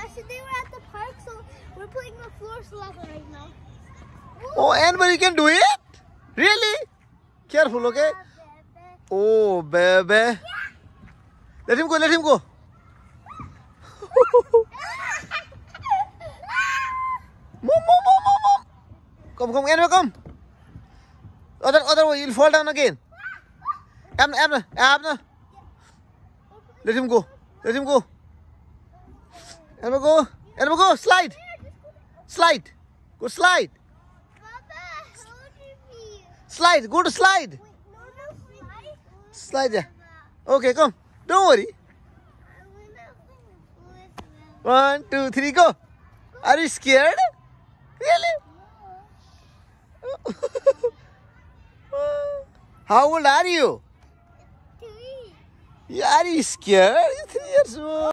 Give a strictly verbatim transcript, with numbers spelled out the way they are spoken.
so they were at the park, so we're playing the floor slide right now. Oh, anybody can do it? Really? Careful, okay? Oh, baby. Yeah. Let him go, let him go. Mom, mom, mom, mom, mom. Come, come, anyway, come. Other, other way, you'll fall down again. Abna, Abna, Abna. Let him go. Let him go. Abna, go. Abna, go. Slide. Slide. Go slide. Slide. Go to slide. Slide, yeah. Okay, come. Don't worry. One, two, three, go. Are you scared? Really? How old are you? Three. Are you scared? You're three years old.